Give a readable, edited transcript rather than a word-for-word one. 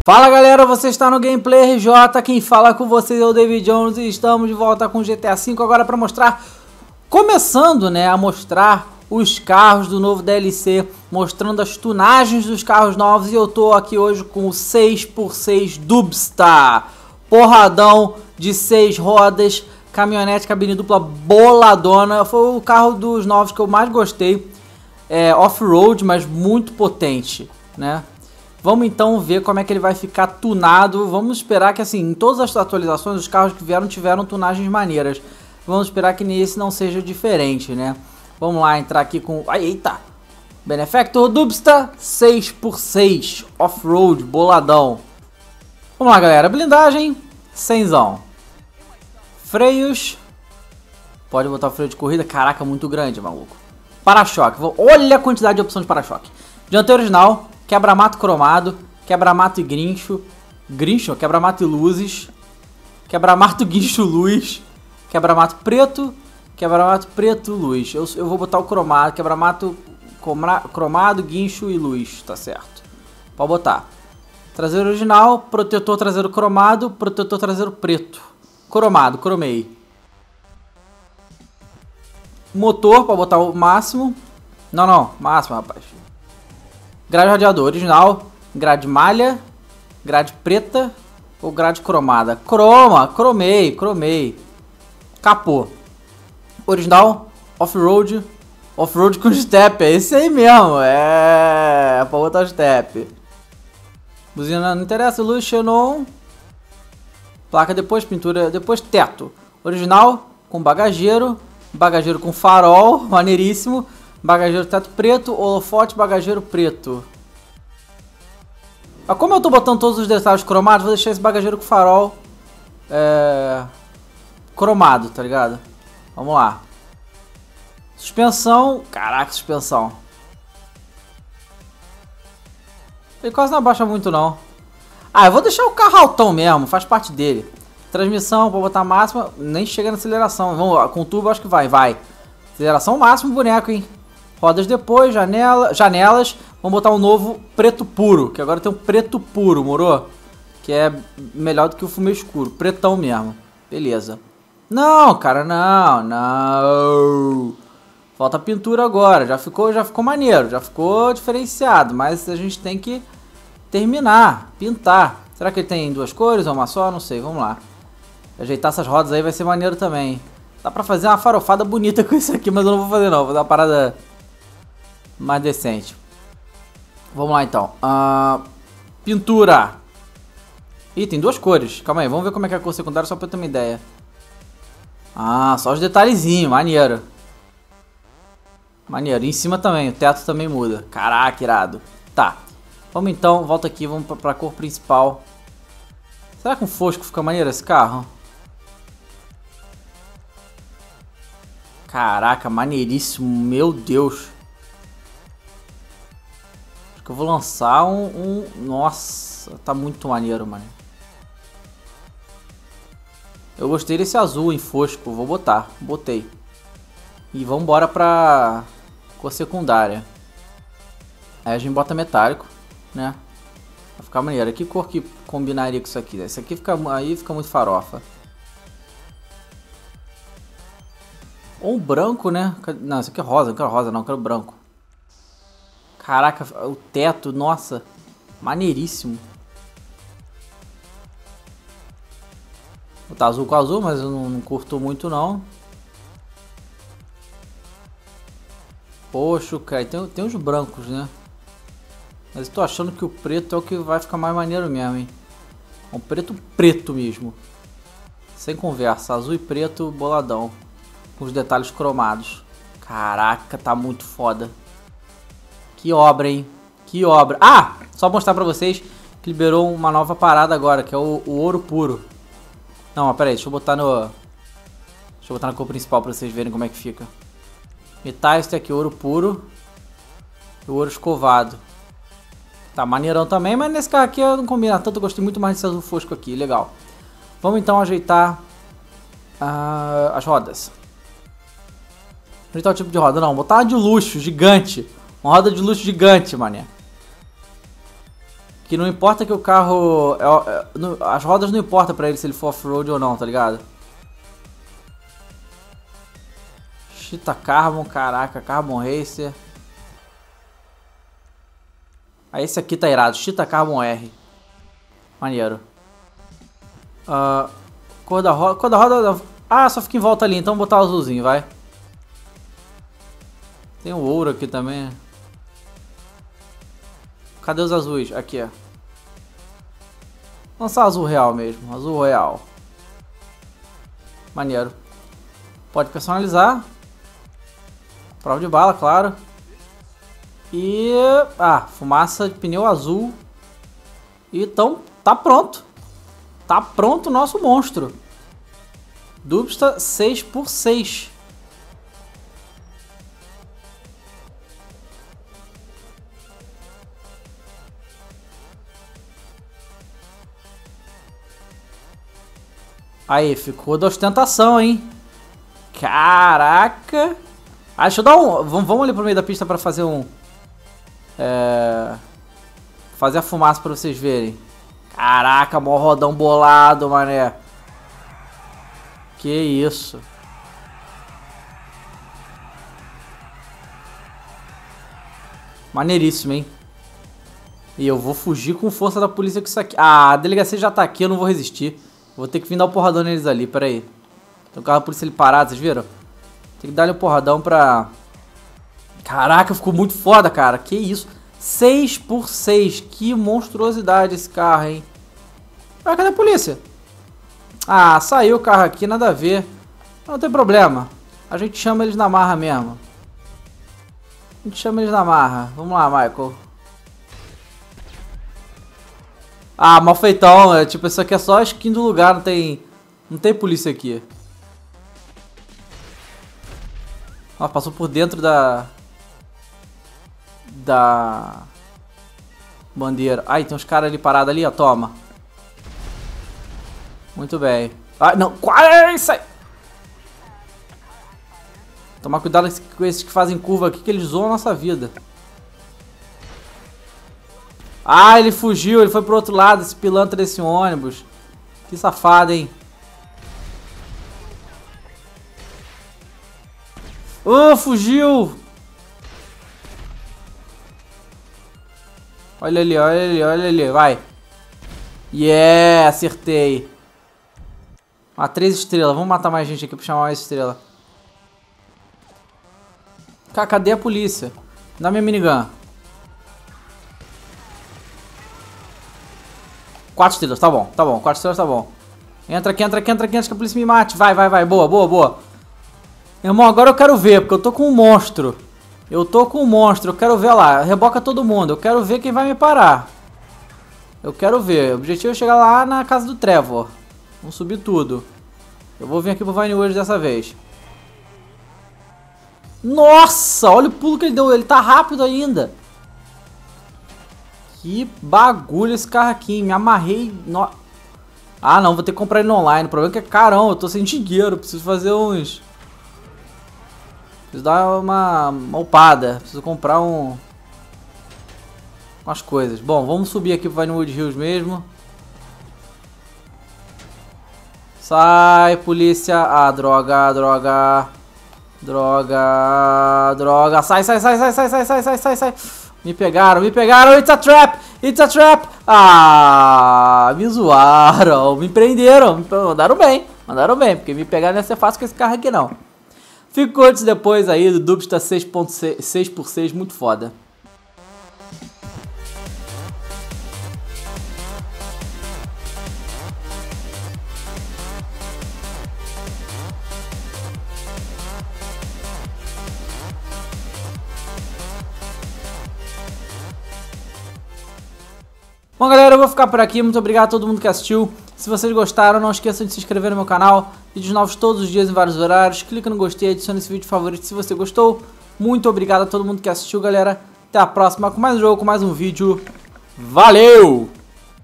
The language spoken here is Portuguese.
Fala galera, você está no Gameplay RJ, quem fala com vocês é o David Jones e estamos de volta com GTA V agora para mostrar, começando a mostrar os carros do novo DLC, mostrando as tunagens dos carros novos e eu tô aqui hoje com o 6x6 Dubstar, porradão de 6 rodas, caminhonete cabine dupla boladona, foi o carro dos novos que eu mais gostei, off-road, mas muito potente, né? Vamos então ver como é que ele vai ficar tunado. Vamos esperar que assim, em todas as atualizações, os carros que vieram tiveram tunagens maneiras. Vamos esperar que nesse não seja diferente, né? Vamos lá, entrar aqui com... Ai, eita! Benefactor Dubstar 6x6 Off-Road boladão. Vamos lá, galera. Blindagem, 100zão. Freios. Pode botar o freio de corrida. Caraca, muito grande, maluco. Para-choque. Olha a quantidade de opção de para-choque. Dianteiro original. Quebra-mato cromado, quebra-mato e guincho, quebra-mato e luzes, quebra-mato, guincho, luz, quebra-mato preto, luz. Eu vou botar o cromado, quebra-mato cromado, guincho e luz, tá certo. Pode botar. Traseiro original, protetor traseiro cromado, protetor traseiro preto. Cromado, cromei. Motor, pode botar o máximo. Não, máximo, rapaz. Grade radiador original, grade malha, grade preta ou grade cromada? Cromei. Capô. Original, off-road com step, é esse aí mesmo, pra botar step. Buzina não interessa, luz, xenon. Placa depois, pintura depois, teto. Original, com bagageiro com farol, maneiríssimo. Bagageiro teto preto, holofote, bagageiro preto. Mas como eu tô botando todos os detalhes cromados, vou deixar esse bagageiro com farol cromado, tá ligado? Vamos lá. Suspensão. Caraca, suspensão. Ele quase não abaixa muito não. Eu vou deixar o carro altão mesmo, faz parte dele. Transmissão, vou botar máxima, nem chega na aceleração. Vamos lá, com turbo acho que vai. Aceleração máximo, boneco, hein? Rodas depois, janelas. Vamos botar um novo preto puro, que agora tem um preto puro, moro? Que é melhor do que o fumê escuro, pretão mesmo. Beleza. Não, cara, não. Falta pintura agora, já ficou maneiro, já ficou diferenciado, mas a gente tem que terminar, pintar. Será que ele tem duas cores ou uma só? Não sei, vamos lá. Ajeitar essas rodas aí vai ser maneiro também. Dá pra fazer uma farofada bonita com isso aqui, mas eu não vou fazer não, vou dar uma parada mais decente. Vamos lá então. Pintura. Ih, tem duas cores. Calma aí, vamos ver como é que é a cor secundária só pra eu ter uma ideia. Só os detalhezinhos, maneiro. Maneiro. E em cima também, o teto também muda. Caraca, irado. Tá. Vamos então, volta aqui, vamos pra cor principal. Será que com fosco fica maneiro esse carro? Caraca, maneiríssimo, meu Deus. Acho que eu vou lançar Nossa, tá muito maneiro, mano. Eu gostei desse azul em fosco, vou botar, botei. E vamos embora pra cor secundária. Aí a gente bota metálico, né? Vai ficar maneiro. Que cor que combinaria com isso aqui? Esse aqui fica muito farofa. Ou branco, né? Não, isso aqui é rosa, não quero rosa não, quero branco. Caraca, o teto, nossa, maneiríssimo. Vou botar azul com azul, mas eu não curto muito não. Poxa, cara, tem uns brancos, né? Mas eu tô achando que o preto é o que vai ficar mais maneiro mesmo, hein? Um preto mesmo. Sem conversa, azul e preto boladão. Com os detalhes cromados. Caraca, tá muito foda. Que obra, hein? Que obra. Só mostrar pra vocês que liberou uma nova parada agora, que é o ouro puro. Não, mas pera aí, deixa eu botar na cor principal pra vocês verem como é que fica. Metais, tem aqui ouro puro. E o ouro escovado. Tá maneirão também, mas nesse carro aqui eu não combina tanto, eu gostei muito mais desse azul fosco aqui, legal. Vamos então ajeitar as rodas. Ajeitar o tipo de roda, não, botar uma de luxo, gigante. Uma roda de luxo gigante, mané. Que não importa que o carro... as rodas não importam pra ele se ele for off-road ou não, tá ligado? Cheetah Carbon, caraca, Carbon Racer. Ah, esse aqui tá irado, Cheetah Carbon R. Maneiro. Cor da roda... Ah, só fica em volta ali, então vou botar o azulzinho, vai. Tem o ouro aqui também. Cadê os azuis? Aqui, ó. Lançar azul real mesmo. Azul royal. Maneiro. Pode personalizar. Prova de bala, claro. E... fumaça de pneu azul. E então, tá pronto. Tá pronto o nosso monstro. Dubsta 6x6. Aí, ficou da ostentação, hein? Caraca! Deixa eu dar um... Vamos ali pro meio da pista pra fazer um... fazer a fumaça pra vocês verem. Caraca, mó rodão bolado, mané. Que isso. Maneiríssimo, hein? E eu vou fugir com força da polícia com isso aqui. A delegacia já tá aqui, eu não vou resistir. Vou ter que vir dar um porradão neles ali, pera aí. Tem um carro da polícia ali parado, vocês viram? Tem que dar-lhe um porradão pra... Caraca, ficou muito foda, cara. Que isso? 6x6. Que monstruosidade esse carro, hein? Cadê a polícia? Saiu o carro aqui, nada a ver. Não tem problema. A gente chama eles na marra mesmo. A gente chama eles na marra. Vamos lá, Michael. Mal feitão. Tipo, isso aqui é só a skin do lugar. Não tem polícia aqui. Passou por dentro da bandeira. Tem uns caras ali parados ali, ó. Toma. Muito bem. Não. Sai. Tomar cuidado com esses que fazem curva aqui, que eles zoam a nossa vida. Ele fugiu. Ele foi pro outro lado, esse pilantra desse ônibus. Que safado, hein. Fugiu. Olha ali, olha ali, olha ali. Vai. Yeah, acertei. 3 estrelas. Vamos matar mais gente aqui pra chamar mais estrela. Cadê a polícia? Dá minha minigun. 4 estrelas, tá bom, tá bom. 4 estrelas tá bom. Entra aqui, entra aqui, entra aqui antes que a polícia me mate. Vai, vai, vai. Boa, boa, boa. Irmão, agora eu quero ver, porque eu tô com um monstro. Eu tô com um monstro, eu quero ver lá. Reboca todo mundo, eu quero ver quem vai me parar. Eu quero ver. O objetivo é chegar lá na casa do Trevor. Vamos subir tudo. Eu vou vir aqui pro Vinewood dessa vez. Nossa, olha o pulo que ele deu. Ele tá rápido ainda. Que bagulho esse carro aqui. Me amarrei. Não, vou ter que comprar ele no online. O problema é que é carão. Eu tô sem dinheiro. Preciso fazer uns... Preciso dar uma upada. Preciso comprar umas coisas. Bom, vamos subir aqui pro Vinewood Hills mesmo. Sai, polícia. Droga, droga. Droga, droga. Sai, sai, sai, sai, sai, sai, sai, sai, sai, sai. Me pegaram, me pegaram. It's a trap, it's a trap. Me zoaram, me prenderam. Mandaram bem, porque me pegar não ia ser fácil com esse carro aqui não. Ficou antes e depois aí do Dubsta 6x6, muito foda. Bom, galera, eu vou ficar por aqui. Muito obrigado a todo mundo que assistiu. Se vocês gostaram, não esqueçam de se inscrever no meu canal. Vídeos novos todos os dias em vários horários. Clica no gostei, adicione esse vídeo favorito se você gostou. Muito obrigado a todo mundo que assistiu, galera. Até a próxima com mais um jogo, com mais um vídeo. Valeu!